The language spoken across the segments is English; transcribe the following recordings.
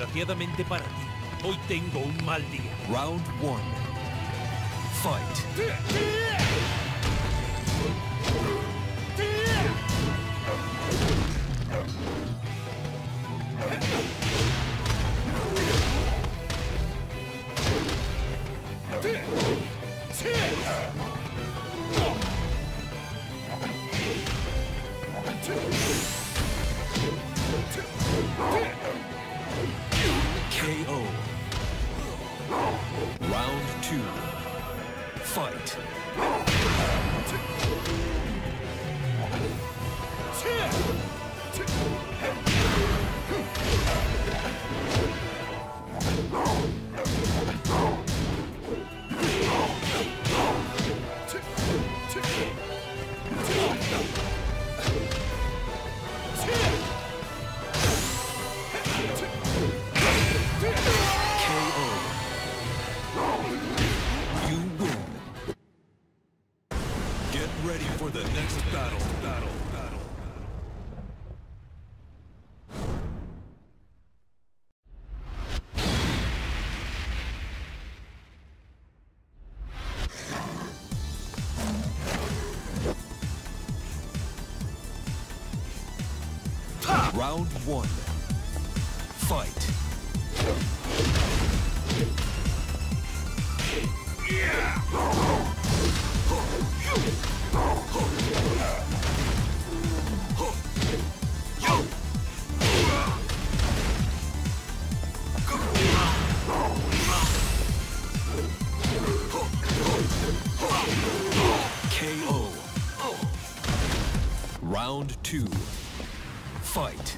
Desgraciadamente para ti, hoy tengo un mal día. Round 1. Fight. KO. Round 2. Fight. Ready for the next battle. Round 1. Fight. KO. Round 2. Fight.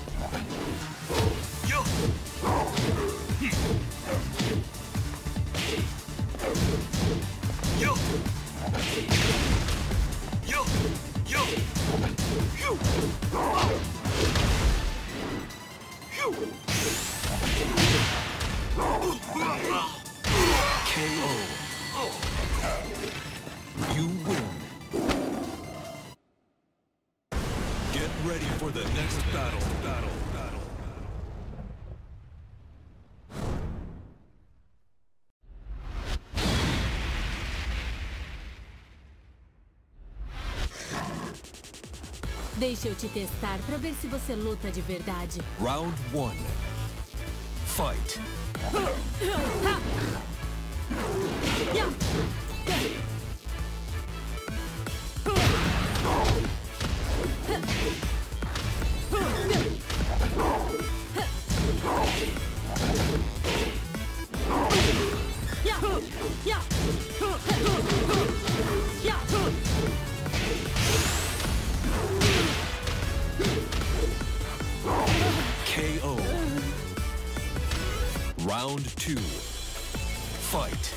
KO. You win. Get ready for the next battle. Deixa eu te testar pra ver se você luta de verdade. Round 1. Fight. KO. Round 2. Fight.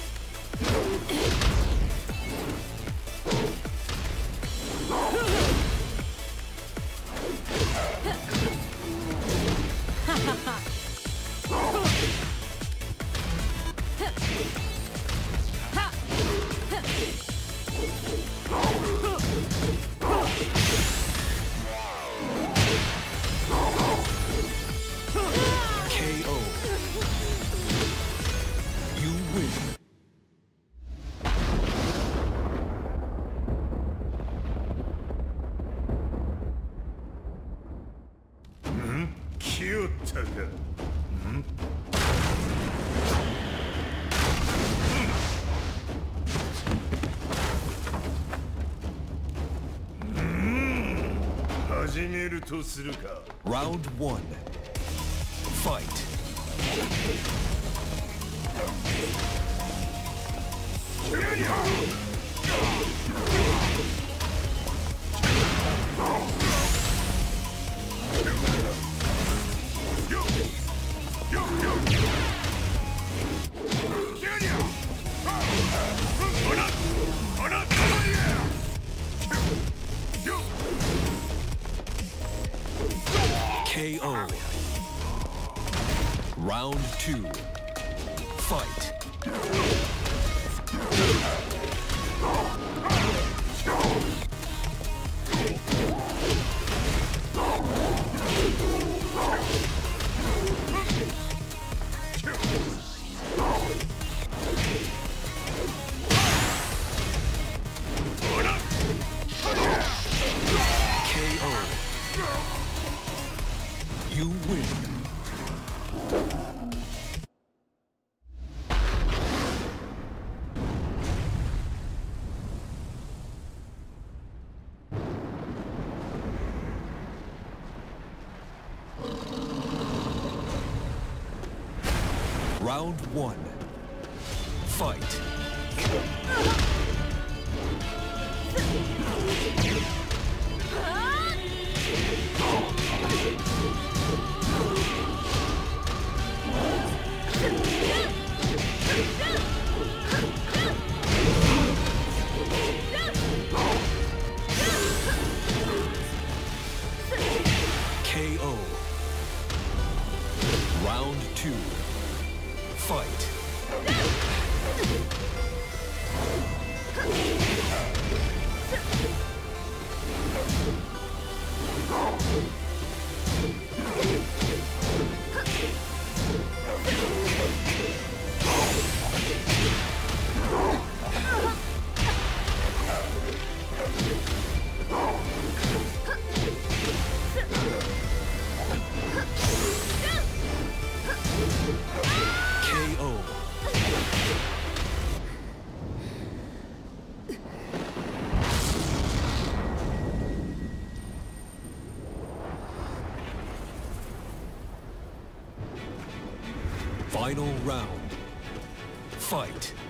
KO. You win. Cute. 始めるとするか。 Round 1. Fight. KO. Round 2. Fight. Round 1. Fight. KO. Round 2. Fight. KO. Final round. Fight.